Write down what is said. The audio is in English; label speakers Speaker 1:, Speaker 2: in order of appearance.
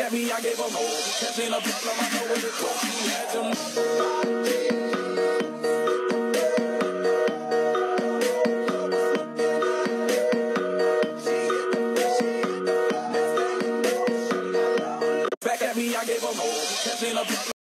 Speaker 1: at me, I gave her more. Catching a problem, I know what it was. She had to back at me, I gave her more. Catching a